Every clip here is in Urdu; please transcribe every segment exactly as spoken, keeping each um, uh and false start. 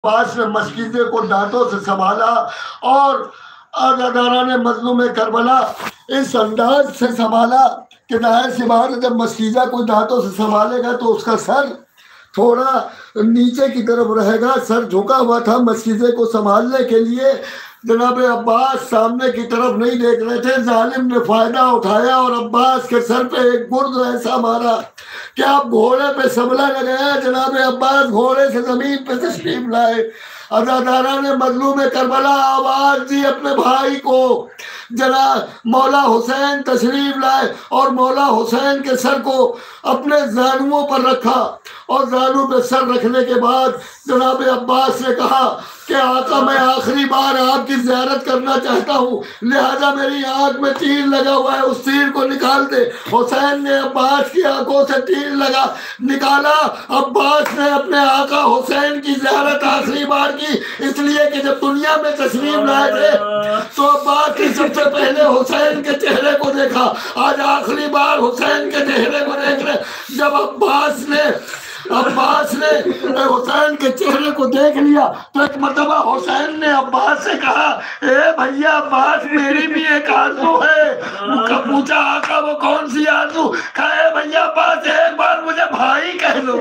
عباس نے مشکیزے کو دانتوں سے سنبھالا اور عزاداران مظلوم کربلا اس انداز سے سنبھالا کہ ظاہر سی بات ہے جب مشکیزہ کوئی دانتوں سے سنبھالے گا تو اس کا سر تھوڑا نیچے کی طرف رہے گا، سر جھکا ہوا تھا مشکیزے کو سنبھالنے کے لیے۔ جناب عباس سامنے کی طرف نہیں دیکھ رہے تھے، ظالم نے فائدہ اٹھایا اور عباس کے سر پہ ایک گرد ایسا مارا کہ اب گھوڑے پہ سبلا لگایا۔ جناب عباس گھوڑے سے زمین پہ تشریف لائے۔ عزاداران مظلوم کربلا آواز دی اپنے بھائی کو، جناب مولا حسین تشریف لائے اور مولا حسین کے سر کو اپنے زانوؤں پر رکھا اور زانو پہ سر رکھنے کے بعد جناب عباس نے کہا کہ آقا میں آخری بار آپ کی زیارت کرنا چاہتا ہوں، لہذا میری آنکھ میں تیر لگا ہوا ہے، اس تیر کو نکال دے۔ حسین نے عباس کی آنکھوں سے تیر لگا نکالا۔ عباس نے اپنے آقا حسین کی زیارت آخری بار کی، اس لیے کہ جب دنیا میں تشریف لائے تھے تو عباس نے سب سے پہلے حسین کے چہرے کو دیکھا، آج آخری بار حسین کے چہرے کو دیکھ رہے۔ جب عباس نے عباس نے حسین کے چہرے کو دیکھ لیا تو ایک مرتبہ حسین نے عباس سے کہا، اے بھیا عباس میری بھی ایک آرزو ہے۔ پوچھا آقا وہ کون سی آرزو؟ کہا اے بھیا عباس ایک بار مجھے بھائی کہہ لو،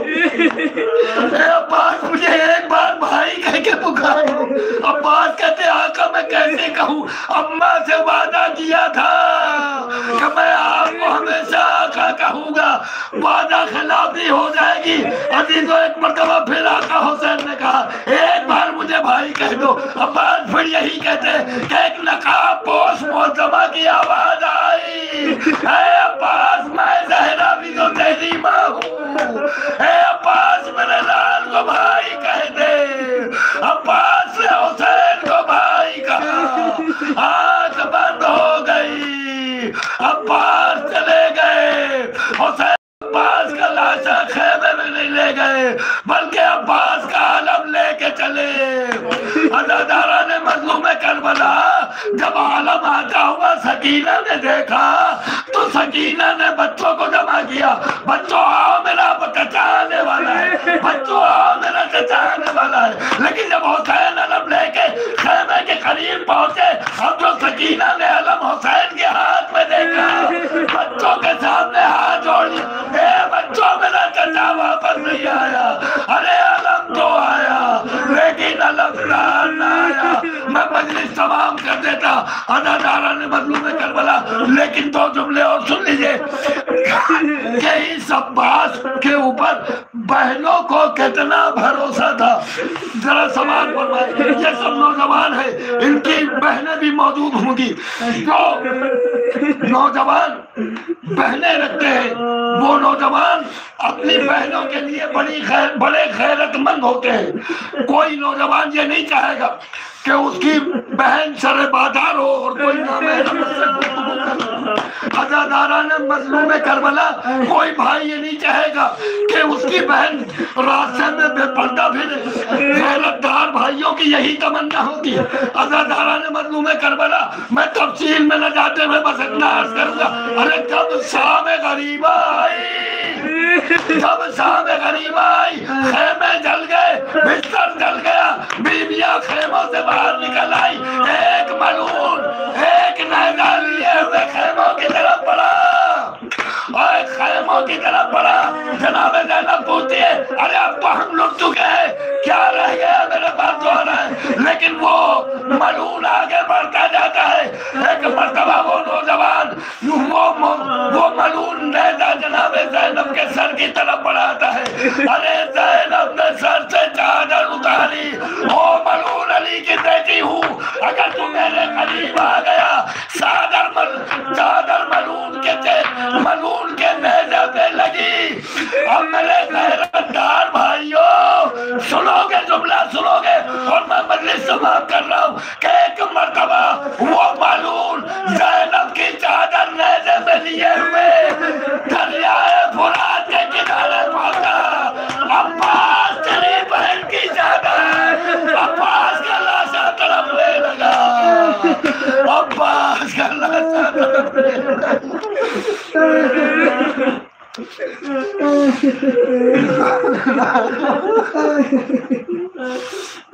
اے عباس مجھے ایک بار بھائی کہہ کے پکارو۔ عباس کہتے آقا میں کیسے کہوں، اماں سے وعدہ کیا تھا کہ میں آپ کو ہمیشہ آقا کہوں گا، وعدہ خلافی ہو جائے گی۔ عزیزو ایک مرتبہ پھر آقا حسین نے کہا ایک بار مجھے بھائی کہہ دو۔ عباس پھر یہی کہتے کہ ایک نقاب پوش معظمہ کی آواز آئی، اے عباس میں زہرا بھی تو تیری ماں ہوں، اے عباس میرے لال کو بھائی کہہ دے۔ عباس نے حسین کو بھائی کہا، آنکھ بند ہو گئی، عباس چلے گئے۔ حسین عباس کا لاشا خیمے میں نہیں لے گئے بلکہ عباس کا علم لے کے چلے۔ عزاداران مظلوم کربلا جب علم آتا ہوا سکینہ نے دیکھا تو سکینہ نے بچوں کو جمع کیا، بچوں آؤ میرا چچا آنے والا ہے، بچوں آؤ میرا چچا آنے والا ہے۔ لیکن جب حسین علم لے کے خیمے کے قریب پہنچے، اب جو سکینہ نے علم حسین کے ہاتھ میں دیکھا، بچوں کے سامنے ہاتھ جوڑ لیا، اے بچوں میرا چچا واپس نہیں آیا، ارے علم تو آیا لیکن علم نہ آیا۔ میں مجلس تمام کر دیتا عزاداران مظلوم کربلا، لیکن دو جملے اور سن لیجئے کہ اس عباس کے اوپر بہنوں کو کتنا بھروسہ تھا۔ ذرا سوال فرمائے، یہ سب نوجوان ہیں، ان کی بہنیں بھی موجود ہوں گی، جو نوجوان بہنیں رکھتے ہیں وہ نوجوان اپنی بہنوں کے لیے بڑی خیر بڑے غیرت مند ہوتے ہیں۔ کوئی نوجوان یہ نہیں چاہے گا کہ اس کی بہن سر بادار ہو اور کوئی نامحرم اس سے گفتگو کرے۔ عزاداران مظلوم کربلا کوئی بھائی یہ نہیں چاہے گا کہ اس کی بہن راستے میں بے پردہ پھرے۔ غیرت دار بھائیوں کی یہی تمنا ہوتی ہے۔ عزاداران مظلوم کربلا میں تفصیل میں نہ جاتے ہوئے بس اتنا عرض کروں گا، ارے جب شام غریبہ آئی، جب شام غریبہ آئی، خیمے جل گئے، بستر جل گیا، بیویاں خیموں سے باہر نکل آئی، ایک ملعون ایک نیزہ لیے ہوئے خیموں کی طرف بڑھا اور خیموں کی طرف بڑھا۔ جناب زینب پوچھتی ہے ارے اب تو ہم لٹ چکے ہیں، کیا رہ گیا میرے پاس جو آنا ہے؟ لیکن وہ ملعون آگے بڑھتا جاتا ہے۔ ایک مرتبہ وہ نوجوان وہ وہ ملعون نیزہ جناب زینب کے سر کی طرف بڑھاتا ہے۔ ارے زینب نے سر سے چادر اتاری، او ملعون علی کی بیٹی ہوں، اگر تو میرے قریب آ گیا چادر مل چادر ملعون کے ملعون کے نیزے پہ لگی۔ اب میرے غیرت دار بھائیوں سنو گے، جملہ سنو گے اور میں مجلس سماعت کر رہا ہوں کہ ایک مرتبہ وہ ملعون زینب کی چادر نیزے پہ لیے ہوئے دریائے فرات کے کنارے پہنچا۔ عباس تیری بہن کی چادر، عباس کا لاشا تڑپنے لگا، عباس کا لاشا تڑپنے لگا۔